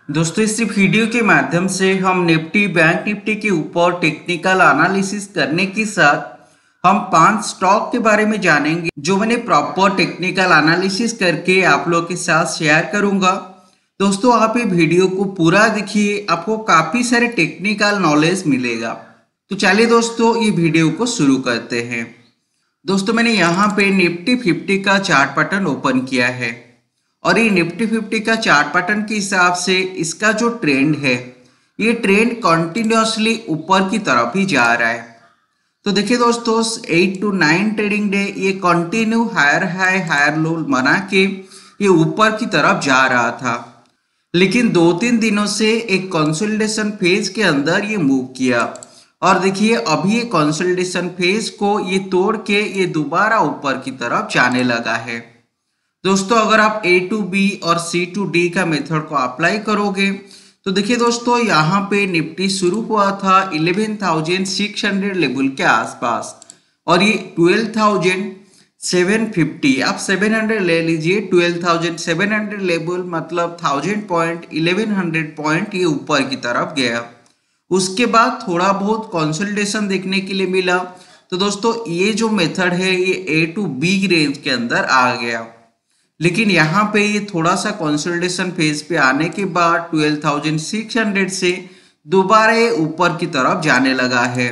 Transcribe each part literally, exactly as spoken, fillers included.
दोस्तों इस वीडियो के माध्यम से हम निफ्टी बैंक निफ्टी के ऊपर टेक्निकल एनालिसिस करने के साथ हम पांच स्टॉक के बारे में जानेंगे जो मैंने प्रॉपर टेक्निकल एनालिसिस करके आप लोगों के साथ शेयर करूंगा। दोस्तों आप ये वीडियो को पूरा देखिए, आपको काफी सारे टेक्निकल नॉलेज मिलेगा। तो चलिए दोस्तों ये वीडियो को शुरू करते हैं। दोस्तों मैंने यहाँ पे निफ्टी फिफ्टी का चार्ट पैटर्न ओपन किया है और ये निफ्टी फिफ्टी का चार्ट पैटर्न के हिसाब से इसका जो ट्रेंड है ये ट्रेंड कंटिन्यूअसली ऊपर की तरफ ही जा रहा है। तो देखिए दोस्तों eight two nine trading day ये continue higher high higher low बना के ये ऊपर की तरफ जा रहा था, लेकिन दो तीन दिनों से एक कंसोलिडेशन फेज के अंदर ये मूव किया और देखिए अभी ये कंसोलिडेशन फेज को ये तोड़ के ये दोबारा ऊपर की तरफ जाने लगा है। दोस्तों अगर आप ए टू बी और सी टू डी का मेथड को अप्लाई करोगे तो देखिए दोस्तों यहाँ पे निफ्टी शुरू हुआ था eleven thousand six hundred level के आसपास और ये ट्वेल्व थाउजेंड सेवन फिफ्टी, आप सेवन हंड्रेड ले लीजिए, twelve thousand seven hundred level मतलब thousand point eleven hundred point ये ऊपर की तरफ गया। उसके बाद थोड़ा बहुत कंसोलिडेशन देखने के लिए मिला। तो दोस्तों ये जो मेथड है ये ए टू बी रेंज के अंदर आ गया, लेकिन यहाँ पे ये थोड़ा सा कंसोलिडेशन फेज पे आने के बाद ट्वेल्व थाउजेंड सिक्स हंड्रेड से दोबारा ये ऊपर की तरफ जाने लगा है।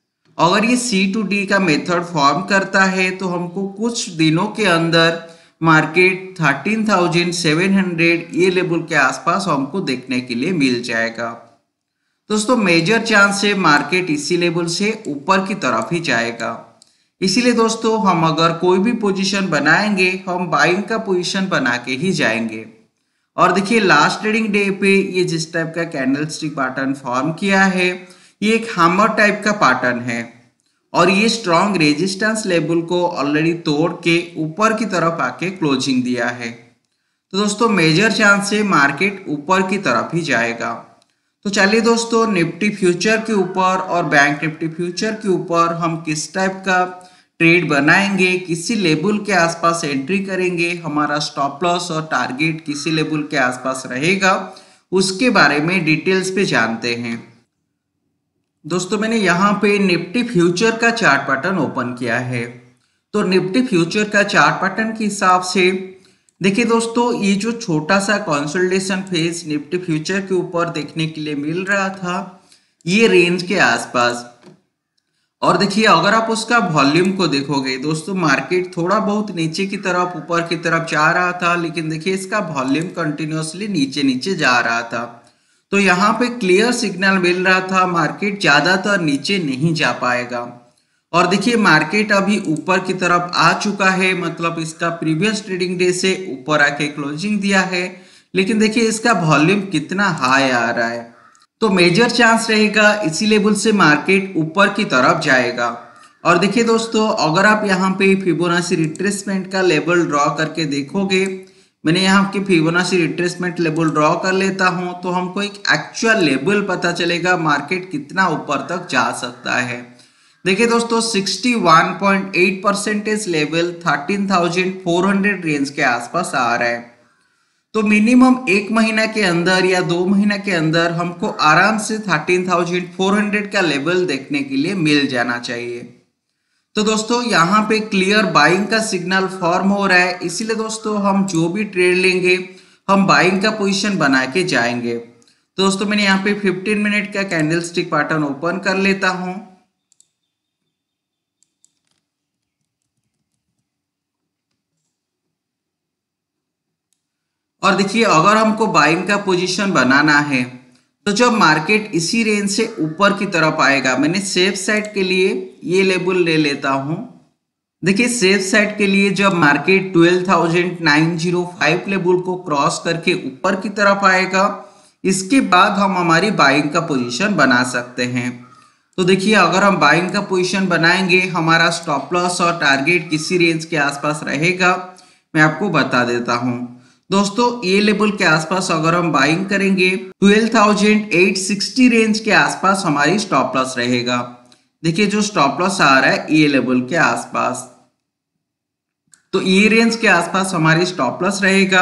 अगर ये सी टू डी का मेथड फॉर्म करता है तो हमको कुछ दिनों के अंदर market thirteen thousand seven hundred ये लेवल के आसपास हमको देखने के लिए मिल जाएगा। दोस्तों मेजर चांस है मार्केट इसी लेवल से ऊपर की तरफ ही जाएगा, इसीलिए दोस्तों हम अगर कोई भी पोजीशन बनाएंगे हम बाइंग का पोजीशन बना के ही जाएंगे। और देखिए लास्ट ट्रेडिंग डे पे ये जिस टाइप का कैंडल स्टिक पैटर्न फॉर्म किया है ये एक हैमर टाइप का पैटर्न है और ये स्ट्रॉन्ग रेजिस्टेंस लेवल को ऑलरेडी तोड़ के ऊपर की तरफ आके क्लोजिंग दिया है। तो दोस्तों मेजर चांस है मार्केट ऊपर की तरफ ही जाएगा। तो चलिए दोस्तों निफ्टी फ्यूचर के ऊपर और बैंक निफ्टी फ्यूचर के ऊपर हम किस टाइप का ट्रेड बनाएंगे, किसी लेवल के आसपास एंट्री करेंगे, हमारा स्टॉप लॉस और टारगेट किसी लेवल के आसपास रहेगा, उसके बारे में डिटेल्स पे जानते हैं। दोस्तों मैंने यहाँ पे निफ्टी फ्यूचर का चार्ट पैटर्न ओपन किया है। तो निफ्टी फ्यूचर का चार्ट पैटर्न के हिसाब से देखिए दोस्तों ये जो छोटा सा कंसोलिडेशन फेज निफ्टी फ्यूचर के ऊपर देखने के लिए मिल रहा था ये रेंज के आसपास, और देखिए अगर आप उसका वॉल्यूम को देखोगे दोस्तों मार्केट थोड़ा बहुत नीचे की तरफ ऊपर की तरफ जा रहा था, लेकिन देखिए इसका वॉल्यूम कंटिन्यूअसली नीचे नीचे जा रहा था। तो यहाँ पे क्लियर सिग्नल मिल रहा था मार्केट ज्यादातर नीचे नहीं जा पाएगा। और देखिए मार्केट अभी ऊपर की तरफ आ चुका है, मतलब इसका प्रीवियस ट्रेडिंग डे से ऊपर आके क्लोजिंग दिया है, लेकिन देखिए इसका वॉल्यूम कितना हाई आ रहा है। तो मेजर चांस रहेगा इसी लेवल से मार्केट ऊपर की तरफ जाएगा। और देखिए दोस्तों अगर आप यहाँ पे फिबोनाची रिट्रेसमेंट का लेवल ड्रॉ करके देखोगे, मैंने यहाँ के फिबोनाची रिट्रेसमेंट लेवल ड्रॉ कर लेता हूँ तो हमको एक एक्चुअल लेवल पता चलेगा मार्केट कितना ऊपर तक जा सकता है। देखिए दोस्तों sixty one point eight percentage level thirteen thousand four hundred range के आसपास आ रहा है। तो मिनिमम एक महीना के अंदर या दो महीना के अंदर हमको आराम से थर्टीन थाउजेंड फोर हंड्रेड का लेवल देखने के लिए मिल जाना चाहिए। तो दोस्तों यहाँ पे क्लियर बाइंग का सिग्नल फॉर्म हो रहा है, इसीलिए दोस्तों हम जो भी ट्रेड लेंगे हम बाइंग का पोजीशन बना के जाएंगे। तो दोस्तों मैंने यहाँ पे फिफ्टीन मिनट का कैंडल स्टिक पैटर्न ओपन कर लेता हूँ। और देखिए अगर हमको बाइंग का पोजीशन बनाना है तो जब मार्केट इसी रेंज से ऊपर की तरफ आएगा, मैंने सेफ साइड के लिए ये लेवल ले लेता हूं। देखिए सेफ साइड के लिए जब market twelve thousand nine hundred five level को क्रॉस करके ऊपर की तरफ आएगा, इसके बाद हम हमारी बाइंग का पोजीशन बना सकते हैं। तो देखिए अगर हम बाइंग का पोजीशन बनाएंगे हमारा स्टॉप लॉस और टारगेट किसी रेंज के आसपास रहेगा, मैं आपको बता देता हूं। दोस्तों ये लेवल के आसपास अगर हम बाइंग करेंगे twelve thousand eight sixty range के आसपास हमारी स्टॉप लॉस रहेगा। देखिए जो स्टॉप लॉस आ रहा है ये लेवल के आसपास, तो ये रेंज के आसपास हमारी स्टॉप लॉस रहेगा।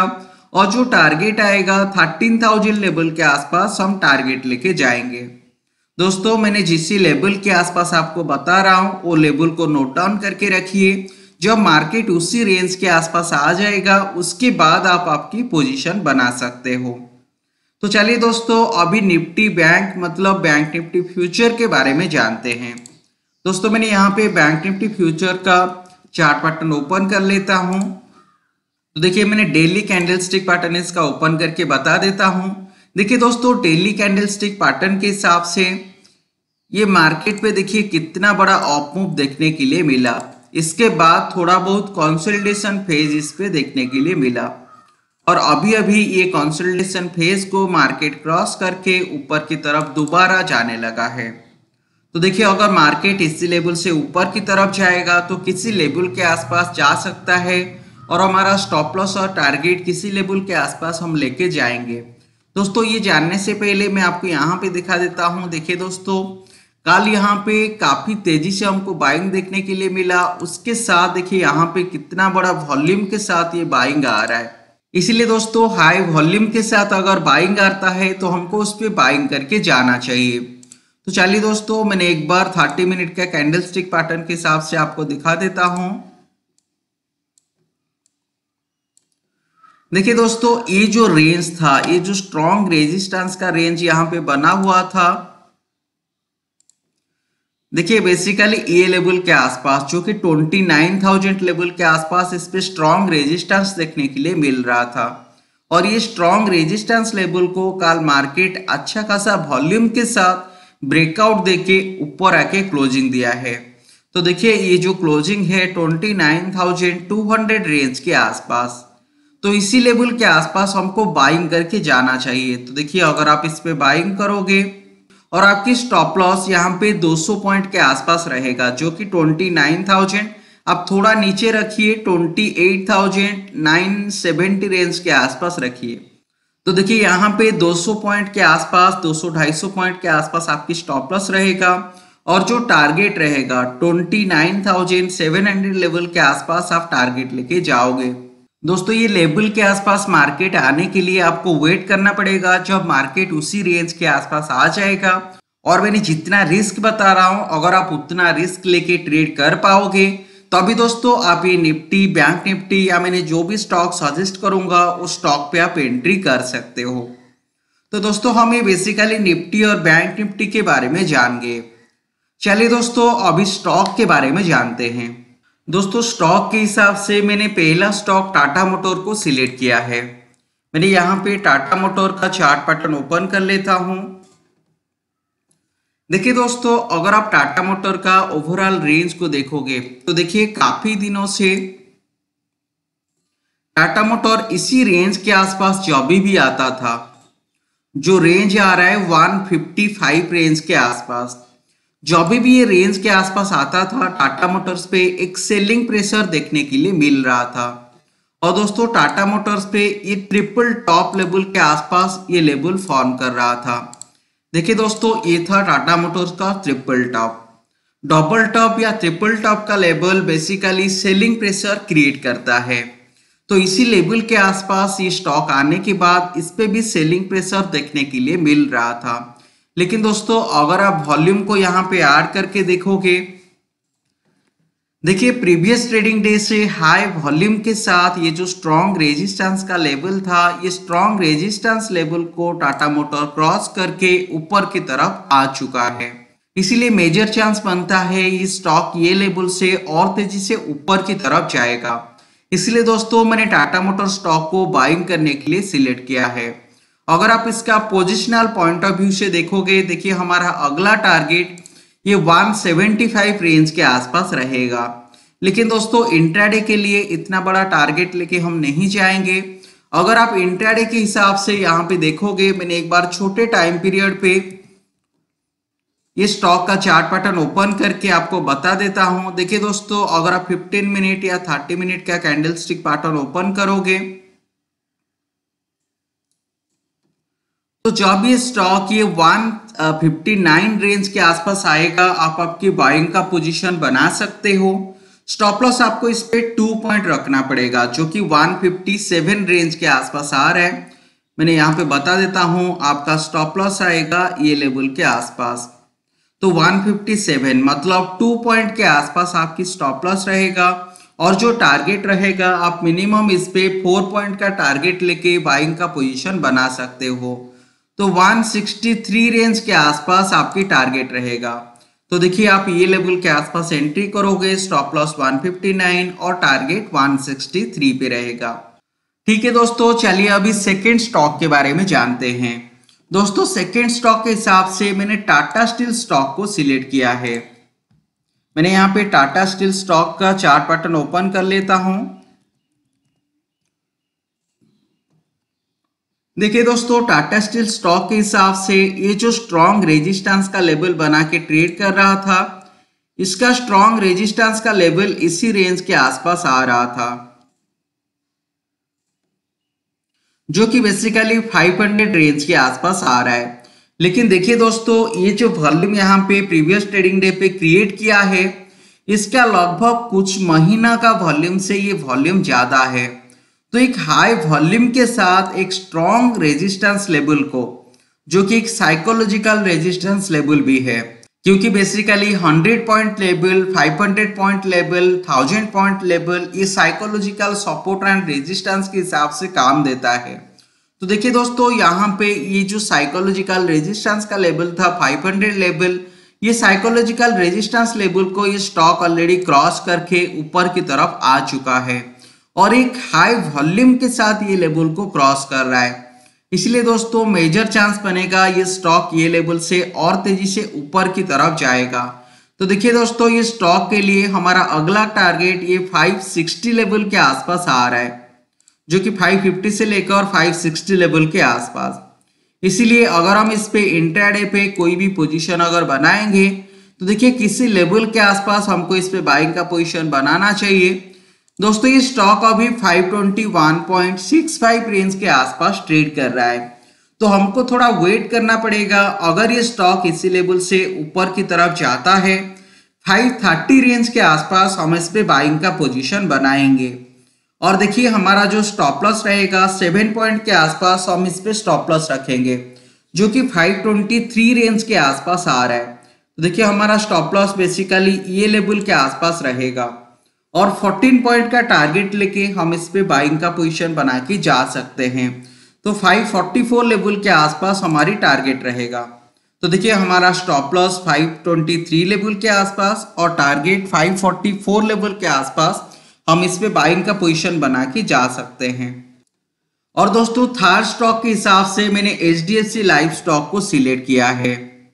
और जो टारगेट आएगा थर्टीन थाउजेंड लेवल के आसपास हम टारगेट लेके जाएंगे। दोस्तों मैंने जिस लेवल के आसपास आपको बता रहा हूं वो लेवल को नोट डाउन करके रखिए। जब मार्केट उसी रेंज के आसपास आ जाएगा उसके बाद आप आपकी पोजीशन बना सकते हो। तो चलिए दोस्तों अभी निफ्टी बैंक मतलब बैंक निफ्टी फ्यूचर के बारे में जानते हैं। दोस्तों मैंने यहाँ पे बैंक निफ्टी फ्यूचर का चार्ट पैटर्न ओपन कर लेता हूँ। तो देखिए मैंने डेली कैंडलस्टिक पैटर्न इसका ओपन करके बता देता हूँ। देखिए दोस्तों डेली कैंडलस्टिक पैटर्न के हिसाब से ये मार्केट पे देखिए कितना बड़ा अप मूव देखने के लिए मिला। इसके बाद थोड़ा बहुत कंसोलिडेशन फेज इस पे देखने के लिए मिला और अभी अभी ये कंसोलिडेशन फेज को मार्केट क्रॉस करके ऊपर की तरफ दोबारा जाने लगा है। तो देखिए अगर मार्केट इसी लेवल से ऊपर की तरफ जाएगा तो किसी लेवल के आसपास जा सकता है और हमारा स्टॉप लॉस और टारगेट किसी लेवल के आसपास हम लेके जाएंगे। दोस्तों ये जानने से पहले मैं आपको यहाँ पे दिखा देता हूँ। देखिए दोस्तों कल यहाँ पे काफी तेजी से हमको बाइंग देखने के लिए मिला, उसके साथ देखिए यहाँ पे कितना बड़ा वॉल्यूम के साथ ये बाइंग आ रहा है। इसलिए दोस्तों हाई वॉल्यूम के साथ अगर बाइंग आता है तो हमको उस पर बाइंग करके जाना चाहिए। तो चलिए दोस्तों मैंने एक बार थर्टी मिनट का कैंडलस्टिक पैटर्न के हिसाब से आपको दिखा देता हूं। देखिए दोस्तों ये जो रेंज था, ये जो स्ट्रॉन्ग रेजिस्टेंस का रेंज यहाँ पे बना हुआ था, देखिए बेसिकली ये लेवल के आसपास जो कि ट्वेंटी नाइन थाउजेंड लेवल के आसपास इस पे स्ट्रॉन्ग रेजिस्टेंस देखने के लिए मिल रहा था और ये स्ट्रॉन्ग रेजिस्टेंस लेवल को कल मार्केट अच्छा खासा वॉल्यूम के साथ ब्रेकआउट देके ऊपर आके क्लोजिंग दिया है। तो देखिए ये जो क्लोजिंग है twenty nine thousand two hundred range के आसपास, तो इसी लेवल के आसपास हमको बाइंग करके जाना चाहिए। तो देखिए अगर आप इस पे बाइंग करोगे और आपकी स्टॉप लॉस यहाँ पे दो सौ पॉइंट के आसपास रहेगा जो कि ट्वेंटी नाइन थाउजेंड, आप थोड़ा नीचे रखिए twenty eight thousand nine seventy range के आसपास रखिए। तो देखिए यहाँ पे दो सौ पॉइंट के आसपास, दो सौ ढाई सौ पॉइंट के आसपास आपकी स्टॉप लॉस रहेगा और जो टारगेट रहेगा twenty nine thousand seven hundred level के आसपास आप टारगेट लेके जाओगे। दोस्तों ये लेवल के आसपास मार्केट आने के लिए आपको वेट करना पड़ेगा। जब मार्केट उसी रेंज के आसपास आ जाएगा और मैंने जितना रिस्क बता रहा हूं अगर आप उतना रिस्क लेके ट्रेड कर पाओगे तो अभी दोस्तों आप ये निफ्टी, बैंक निफ्टी या मैंने जो भी स्टॉक सजेस्ट करूंगा उस स्टॉक पे आप एंट्री कर सकते हो। तो दोस्तों हम ये बेसिकली निफ्टी और बैंक निफ्टी के बारे में जान गए। चलिए दोस्तों अभी स्टॉक के बारे में जानते हैं। दोस्तों स्टॉक के हिसाब से मैंने पहला स्टॉक टाटा मोटर को सिलेक्ट किया है। मैंने यहाँ पे टाटा मोटर का चार्ट पैटर्न ओपन कर लेता हूं। देखिए दोस्तों अगर आप टाटा मोटर का ओवरऑल रेंज को देखोगे तो देखिए काफी दिनों से टाटा मोटर इसी रेंज के आसपास जब भी आता था, जो रेंज आ रहा है वन फिफ्टी फाइव रेंज के आसपास, जब भी ये रेंज के आसपास आता था टाटा मोटर्स पे एक सेलिंग प्रेशर देखने के लिए मिल रहा था और दोस्तों टाटा मोटर्स पे ये ट्रिपल टॉप लेवल के आसपास ये लेवल फॉर्म कर रहा था। देखिए दोस्तों ये था टाटा मोटर्स का ट्रिपल टॉप। डबल टॉप या ट्रिपल टॉप का level basically selling pressure create करता है, तो इसी लेवल के आसपास ये स्टॉक आने के बाद इस पे भी सेलिंग प्रेशर देखने के लिए मिल रहा था। लेकिन दोस्तों अगर आप वॉल्यूम को यहाँ पे ऐड करके देखोगे, देखिए प्रीवियस ट्रेडिंग डे से हाई वॉल्यूम के साथ ये जो स्ट्रॉन्ग रेजिस्टेंस का लेवल था, ये स्ट्रॉन्ग रेजिस्टेंस लेवल को टाटा मोटर क्रॉस करके ऊपर की तरफ आ चुका है। इसीलिए मेजर चांस बनता है ये स्टॉक ये लेवल से और तेजी से ऊपर की तरफ जाएगा। इसलिए दोस्तों मैंने टाटा मोटर स्टॉक को बाइंग करने के लिए सिलेक्ट किया है। अगर आप इसका पोजिशनल पॉइंट ऑफ व्यू से देखोगे, देखिए हमारा अगला टारगेट ये वन सेवेंटी फाइव रेंज के आसपास रहेगा। लेकिन दोस्तों इंट्राडे के लिए इतना बड़ा टारगेट लेके हम नहीं जाएंगे। अगर आप इंट्राडे के हिसाब से यहाँ पे देखोगे, मैंने एक बार छोटे टाइम पीरियड पे ये स्टॉक का चार्ट पैटर्न ओपन करके आपको बता देता हूं। देखिए दोस्तों अगर आप फिफ्टीन मिनट या थर्टी मिनट का कैंडलस्टिक पैटर्न ओपन करोगे तो जब ये स्टॉक ये वन फिफ्टी नाइन रेंज के आसपास आएगा, आप आपकी बाइंग का पोजीशन बना सकते हो। स्टॉप लॉस आपको इस पे टू पॉइंट रखना पड़ेगा जो कि वन फिफ्टी सेवन रेंज के आसपास आ रहा है। मैंने यहाँ पे बता देता हूं, आपका स्टॉप लॉस आएगा ये लेवल के आसपास, तो वन फिफ्टी सेवन मतलब टू पॉइंट के आसपास आपकी स्टॉप लॉस रहेगा। और जो टारगेट रहेगा आप मिनिमम इस पे फोर पॉइंट का टारगेट लेके बाइंग का पोजीशन बना सकते हो, तो वन सिक्सटी थ्री रेंज के आसपास आपकी टारगेट रहेगा। तो देखिए आप ये लेवल के आसपास एंट्री करोगे, stop loss one fifty nine और टारगेट वन सिक्सटी थ्री पे रहेगा। ठीक है दोस्तों, चलिए अभी सेकेंड स्टॉक के बारे में जानते हैं। दोस्तों सेकेंड स्टॉक के हिसाब से मैंने टाटा स्टील स्टॉक को सिलेक्ट किया है। मैंने यहाँ पे टाटा स्टील स्टॉक का चार्ट पैटर्न ओपन कर लेता हूं। देखिए दोस्तों, टाटा स्टील स्टॉक के हिसाब से ये जो स्ट्रॉन्ग रेजिस्टेंस का लेवल बना के ट्रेड कर रहा था, इसका स्ट्रॉन्ग रेजिस्टेंस का लेवल इसी रेंज के आसपास आ रहा था, जो कि बेसिकली फाइव हंड्रेड रेंज के आसपास आ रहा है। लेकिन देखिए दोस्तों, ये जो वॉल्यूम यहाँ पे प्रीवियस ट्रेडिंग डे पे क्रिएट किया है, इसका लगभग कुछ महीना का वॉल्यूम से ये वॉल्यूम ज्यादा है। तो एक हाई वॉल्यूम के साथ एक स्ट्रॉन्ग रेजिस्टेंस लेवल को, जो कि एक साइकोलॉजिकल रेजिस्टेंस लेवल भी है, क्योंकि basically hundred point level, five hundred point level, thousand point level, ये साइकोलॉजिकल सपोर्ट एंड रेजिस्टेंस के हिसाब से काम देता है। तो देखिए दोस्तों, यहाँ पे ये जो साइकोलॉजिकल रेजिस्टेंस का लेवल था फाइव हंड्रेड लेवल, ये साइकोलॉजिकल रेजिस्टेंस लेवल को ये स्टॉक ऑलरेडी क्रॉस करके ऊपर की तरफ आ चुका है और एक हाई वॉल्यूम के साथ ये लेवल को क्रॉस कर रहा है। इसलिए दोस्तों मेजर चांस बनेगा ये स्टॉक ये लेवल से और तेजी से ऊपर की तरफ जाएगा। तो देखिए दोस्तों, ये स्टॉक के लिए हमारा अगला टारगेट ये फाइव सिक्सटी लेवल के आसपास आ रहा है, जो कि फाइव फिफ्टी से लेकर फाइव सिक्सटी लेवल के आसपास। इसीलिए अगर हम इस पे इंट्राडे पे कोई भी पोजीशन अगर बनाएंगे तो देखिए किसी लेवल के आसपास हमको इस पे बाइंग का पोजीशन बनाना चाहिए। दोस्तों ये स्टॉक अभी five twenty one point six five range के आसपास ट्रेड कर रहा है, तो हमको थोड़ा वेट करना पड़ेगा। अगर ये स्टॉक इसी लेवल से ऊपर की तरफ जाता है फाइव थर्टी रेंज के आसपास, हम इस पे बाइंग का पोजीशन बनाएंगे। और देखिए हमारा जो स्टॉप लॉस रहेगा सेवन पॉइंट के आसपास हम इस पे स्टॉप लॉस रखेंगे, जो कि फाइव ट्वेंटी थ्री रेंज के आसपास आ रहा है। तो देखिए हमारा स्टॉप लॉस बेसिकली ये लेवल के आसपास रहेगा और फोर्टीन पॉइंट का टारगेट लेके हम इस पे बाइंग का पोजीशन बना के जा सकते हैं। तो फाइव फोर्टी फोर लेवल के आसपास हमारी टारगेट रहेगा। तो देखिए हमारा stop loss five twenty three level के आसपास और target five forty four level के आसपास हम इस पे बाइंग का पोजीशन बना के जा सकते हैं। और दोस्तों थर्ड स्टॉक के हिसाब से मैंने H D F C life stock को सिलेक्ट किया है।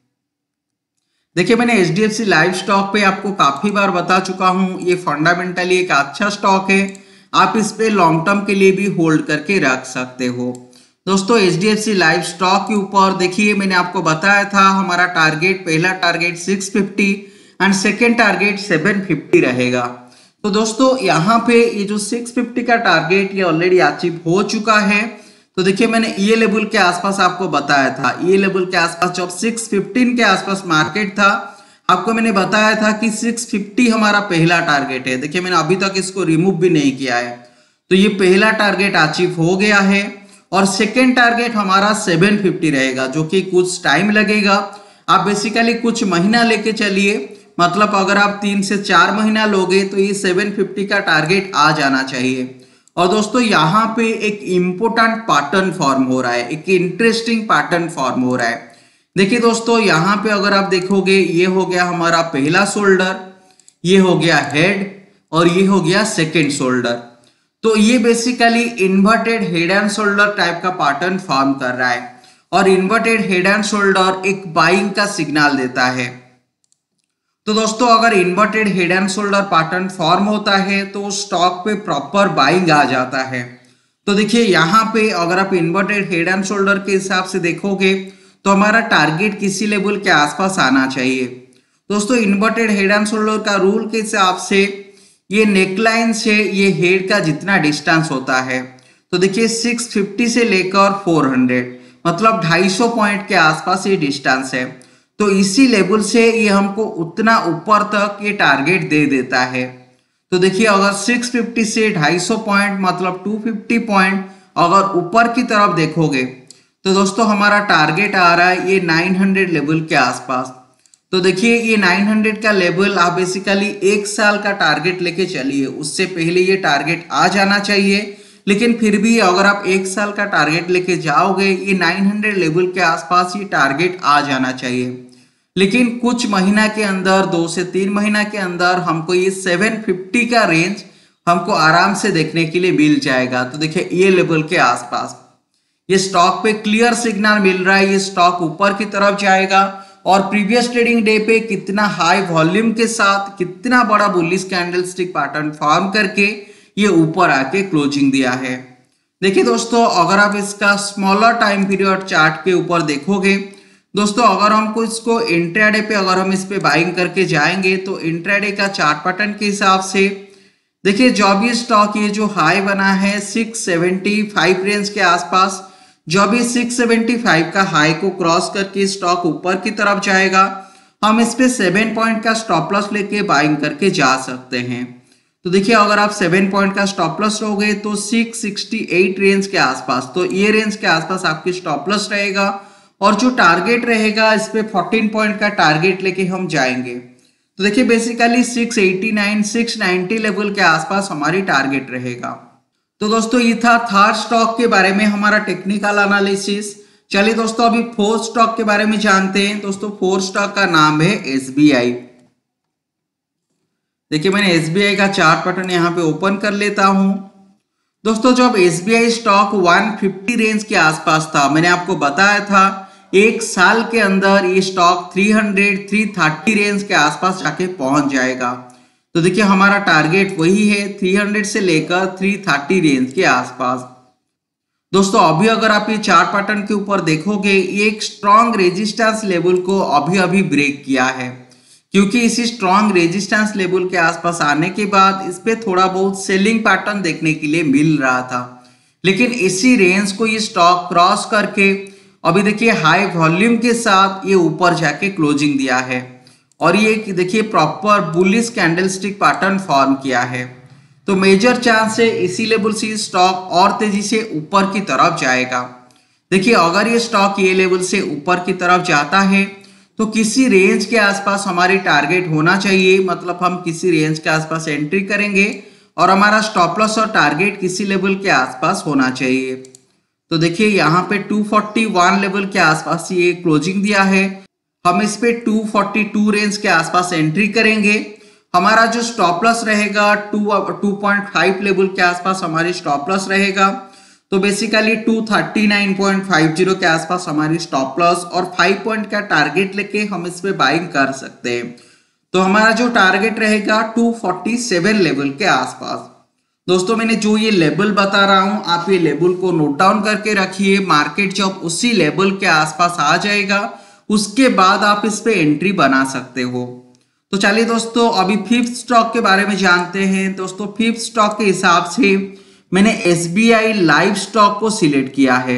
देखिए मैंने H D F C life stock पे आपको काफी बार बता चुका हूं, ये फंडामेंटली एक अच्छा स्टॉक है, आप इस पे लॉन्ग टर्म के लिए भी होल्ड करके रख सकते हो। दोस्तों H D F C life stock के ऊपर देखिए मैंने आपको बताया था हमारा टारगेट, पहला target six fifty and second target seven fifty रहेगा। तो दोस्तों यहाँ पे ये जो सिक्स फिफ्टी का टारगेट ये ऑलरेडी अचीव हो चुका है। तो देखिए मैंने ये लेवल के आसपास आपको बताया था, ये लेवल के आसपास जब सिक्स फिफ्टीन के आसपास मार्केट था, आपको मैंने बताया था कि सिक्स फिफ्टी हमारा पहला टारगेट है। देखिए मैंने अभी तक इसको रिमूव भी नहीं किया है, तो ये पहला टारगेट अचीव हो गया है। और सेकेंड टारगेट हमारा सेवन फिफ्टी रहेगा, जो कि कुछ टाइम लगेगा, आप बेसिकली कुछ महीना लेके चलिए, मतलब अगर आप तीन से चार महीना लोगे तो ये सेवन फिफ्टी का टारगेट आ जाना चाहिए। और दोस्तों यहाँ पे एक इंपॉर्टेंट पैटर्न फॉर्म हो रहा है, एक इंटरेस्टिंग पैटर्न फॉर्म हो रहा है। देखिए दोस्तों यहाँ पे अगर आप देखोगे ये हो गया हमारा पहला शोल्डर, ये हो गया हेड और ये हो गया सेकेंड शोल्डर। तो ये basically inverted head and shoulder type का पैटर्न फॉर्म कर रहा है और इन्वर्टेड हेड एंड शोल्डर एक बाइंग का सिग्नल देता है। तो दोस्तों अगर inverted head and shoulder pattern form होता है तो स्टॉक पे प्रॉपर बाइंग आ जाता है। तो देखिए यहाँ पे अगर आप इन्वर्टेड हेड एंड शोल्डर के हिसाब से देखोगे तो हमारा टारगेट किसी लेवल के आसपास आना चाहिए। दोस्तों इन्वर्टेड हेड एंड शोल्डर का रूल के हिसाब से ये नेकलाइन से ये हेड का जितना डिस्टेंस होता है, तो देखिए सिक्स फिफ्टी से लेकर फोर हंड्रेड मतलब ढाई सौ पॉइंट के आसपास ये डिस्टेंस है। तो इसी लेवल से ये हमको उतना ऊपर तक ये टारगेट दे देता है। तो देखिए अगर छह सौ पचास से दो सौ पचास पॉइंट मतलब दो सौ पचास पॉइंट अगर ऊपर की तरफ देखोगे तो दोस्तों हमारा टारगेट आ रहा है ये नौ सौ लेवल के आसपास। तो देखिए ये नौ सौ का लेवल आप बेसिकली एक साल का टारगेट लेके चलिए, उससे पहले ये टारगेट आ जाना चाहिए। लेकिन फिर भी अगर आप एक साल का टारगेट लेके जाओगे ये नौ सौ लेवल के आसपास ये टारगेट आ जाना चाहिए। लेकिन कुछ महीना के अंदर दो से तीन महीना के अंदर हमको ये सात सौ पचास का रेंज हमको आराम से देखने के लिए मिल जाएगा। तो देखिए ये लेवल के आसपास ये स्टॉक पे क्लियर सिग्नल मिल रहा है, ये स्टॉक ऊपर की तरफ जाएगा। और प्रीवियस ट्रेडिंग डे पे कितना हाई वॉल्यूम के साथ कितना बड़ा बुलिश कैंडलस्टिक पैटर्न फॉर्म करके ये ऊपर आके क्लोजिंग दिया है। देखिए दोस्तों अगर आप इसका स्मॉलर टाइम पीरियड चार्ट के ऊपर देखोगे दोस्तों, अगर हमको इसको इंट्राडे पे अगर हम इस पे बाइंग करके जाएंगे तो इंट्राडे का चार्ट पैटर्न के हिसाब से देखिए जब ये स्टॉक ये जो हाई बना है छह सौ पचहत्तर रेंज के आसपास, जब ये छह सौ पचहत्तर का हाई को क्रॉस करके स्टॉक ऊपर की तरफ जाएगा हम इस पे सेवन पॉइंट का स्टॉप लॉस लेके बाइंग करके जा सकते हैं। तो देखिए अगर आप सेवन पॉइंट का स्टॉप लॉस लोगे तो छह सौ अड़सठ रेंज के आसपास, तो ये रेंज के आसपास आपकी स्टॉप लॉस रहेगा। और जो टारगेट रहेगा इस पे चौदह पॉइंट का टारगेट लेके हम जाएंगे। तो देखिए बेसिकली छह सौ नवासी छह सौ नब्बे लेवल के आसपास हमारी टारगेट रहेगा। तो दोस्तों ये था थर्ड स्टॉक के बारे में हमारा टेक्निकल एनालिसिस। चलिए दोस्तों अभी फोर्थ स्टॉक के बारे में जानते हैं। दोस्तों फोर्थ स्टॉक का नाम है एसबीआई। देखिए मैंने एसबीआई का चार्ट पैटर्न यहाँ पे ओपन कर लेता हूं। दोस्तों जब एसबीआई स्टॉक एक सौ पचास रेंज के आसपास था, मैंने आपको बताया था एक साल के अंदर ये स्टॉक तीन सौ, तीन सौ तीस रेंज के आसपास जाके पहुंच जाएगा। तो देखिए हमारा टारगेट वही है तीन सौ से लेकर तीन सौ तीस रेंज के आसपास। दोस्तों अभी अगर आप ये चार्ट पैटर्न के ऊपर देखोगे ये एक स्ट्रॉन्ग रेजिस्टेंस लेवल को अभी अभी ब्रेक किया है, क्योंकि इसी स्ट्रॉन्ग रेजिस्टेंस लेवल के आसपास आने के बाद इस पे थोड़ा बहुत सेलिंग पैटर्न देखने के लिए मिल रहा था। लेकिन इसी रेंज को ये स्टॉक क्रॉस करके अभी देखिए हाई वॉल्यूम के साथ ये ऊपर जाके क्लोजिंग दिया है और ये देखिए proper bullish candlestick pattern form किया है। तो मेजर चांस है इसी लेवल से स्टॉक और तेजी से ऊपर की तरफ जाएगा। देखिए अगर ये स्टॉक ये लेवल से ऊपर की तरफ जाता है तो किसी रेंज के आसपास हमारी टारगेट होना चाहिए, मतलब हम किसी रेंज के आसपास एंट्री करेंगे और हमारा स्टॉप लॉस और टारगेट किसी लेवल के आसपास होना चाहिए। तो देखिए यहाँ पे दो सौ इकतालीस लेवल के आसपास ये क्लोजिंग दिया है, हम इस पे दो सौ बयालीस रेंज के आसपास एंट्री करेंगे। हमारा जो स्टॉप लॉस रहेगा टू पॉइंट फाइव लेवल के आसपास हमारी स्टॉप लॉस रहेगा। तो बेसिकली दो सौ उनतालीस पॉइंट पचास के आसपास हमारी स्टॉप लॉस और पाँच पॉइंट का टारगेट लेके हम इस पे बाइंग कर सकते हैं। तो हमारा जो टारगेट रहेगा दो सौ सैंतालीस लेवल के आसपास। दोस्तों मैंने जो ये लेवल बता रहा हूं आप ये लेवल को नोट डाउन करके रखिए। मार्केट जब उसी लेवल के आसपास आ जाएगा उसके बाद आप इस पे एंट्री बना सकते हो। तो चलिए दोस्तों अभी फिफ्थ स्टॉक के बारे में जानते हैं। दोस्तों फिफ्थ स्टॉक के हिसाब से मैंने एसबीआई लाइव स्टॉक को सिलेक्ट किया है।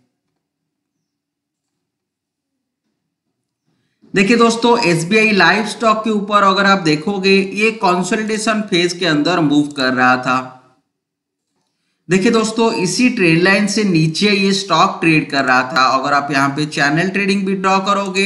देखिए दोस्तों एसबीआई लाइव स्टॉक के ऊपर अगर आप देखोगे ये कंसोलिडेशन फेज के अंदर मूव कर रहा था। देखिए दोस्तों इसी ट्रेंड लाइन से नीचे ये स्टॉक ट्रेड कर रहा था। अगर आप यहां पे चैनल ट्रेडिंग भी ड्रॉ करोगे,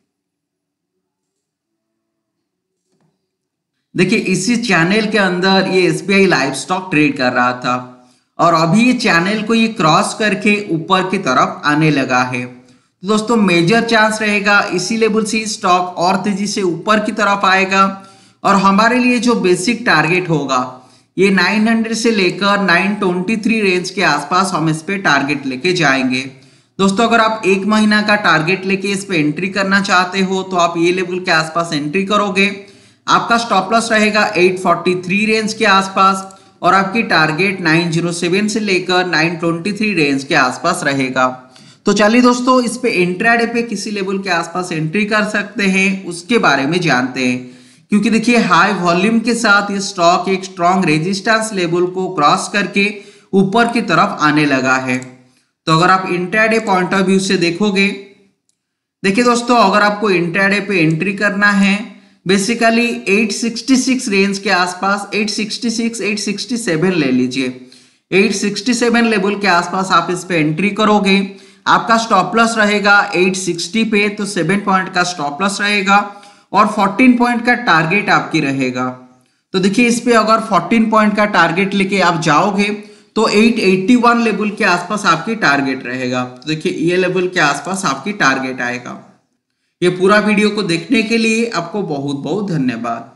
देखिए इसी चैनल के अंदर ये एसबीआई लाइव स्टॉक ट्रेड कर रहा था और अभी ये चैनल को ये क्रॉस करके ऊपर की तरफ आने लगा है। तो दोस्तों मेजर चांस रहेगा इसी लेवल से स्टॉक और तेजी से ऊपर की तरफ आएगा और हमारे लिए जो बेसिक टारगेट होगा ये नौ सौ से लेकर नौ सौ तेईस रेंज के आसपास हम इस पे टारगेट लेके जाएंगे। दोस्तों अगर आप एक महीना का टारगेट लेके इस पे एंट्री करना चाहते हो तो आप ये लेवल के आसपास एंट्री करोगे। आपका स्टॉप लॉस रहेगा आठ सौ तैंतालीस रेंज के आसपास और आपकी टारगेट नौ सौ सात से लेकर नौ सौ तेईस रेंज के आसपास रहेगा। तो चलिए दोस्तों इस पे इंट्राडे पे किसी लेवल के आसपास एंट्री कर सकते हैं उसके बारे में जानते हैं, क्योंकि देखिए हाई वॉल्यूम के साथ ये स्टॉक एक स्ट्रॉन्ग रेजिस्टेंस लेवल को क्रॉस करके ऊपर की तरफ आने लगा है। तो अगर आप इंट्राडे पॉइंट ऑफ व्यू से देखोगे, देखिए दोस्तों अगर आपको इंट्राडे पे एंट्री करना है बेसिकली आठ सौ छियासठ रेंज के आसपास, आठ सौ छियासठ, आठ सौ सड़सठ ले लीजिए। आठ सौ सड़सठ लेवल के आसपास आप इस पे एंट्री करोगे, आपका स्टॉप लॉस रहेगा आठ सौ साठ पे, तो सात पॉइंट का स्टॉप लॉस रहेगा और चौदह पॉइंट का टारगेट आपकी रहेगा। तो देखिए इस पे अगर चौदह पॉइंट का टारगेट लेके आप जाओगे तो आठ सौ इक्यासी लेवल के आसपास आपकी टारगेट रहेगा। तो देखिए ये लेवल के आसपास आपकी टारगेट आएगा। ये पूरा वीडियो को देखने के लिए आपको बहुत बहुत धन्यवाद।